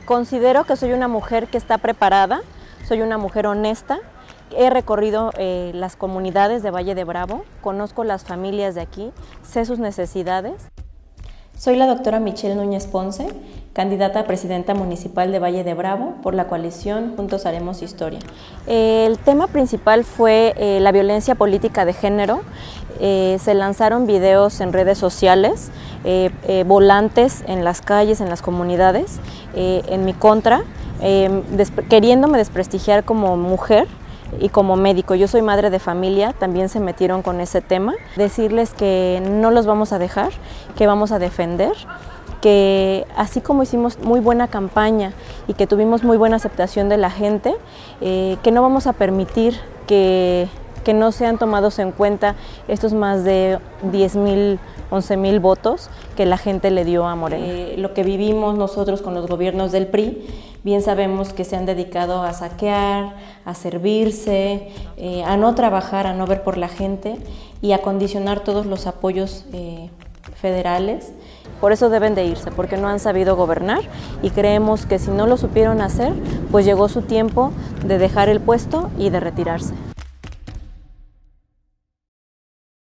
Considero que soy una mujer que está preparada, soy una mujer honesta. He recorrido las comunidades de Valle de Bravo, conozco las familias de aquí, sé sus necesidades. Soy la doctora Michelle Núñez Ponce, candidata a presidenta municipal de Valle de Bravo por la coalición Juntos Haremos Historia. El tema principal fue la violencia política de género. Se lanzaron videos en redes sociales, volantes en las calles, en las comunidades, en mi contra, queriéndome desprestigiar como mujer y como médico. Yo soy madre de familia, también se metieron con ese tema. Decirles que no los vamos a dejar, que vamos a defender, que así como hicimos muy buena campaña y que tuvimos muy buena aceptación de la gente, que no vamos a permitir que no sean tomados en cuenta estos más de 10,000, 11,000 votos que la gente le dio a Morena. Lo que vivimos nosotros con los gobiernos del PRI, bien sabemos que se han dedicado a saquear, a servirse, a no trabajar, a no ver por la gente y a condicionar todos los apoyos federales. Por eso deben de irse, porque no han sabido gobernar y creemos que si no lo supieron hacer, pues llegó su tiempo de dejar el puesto y de retirarse.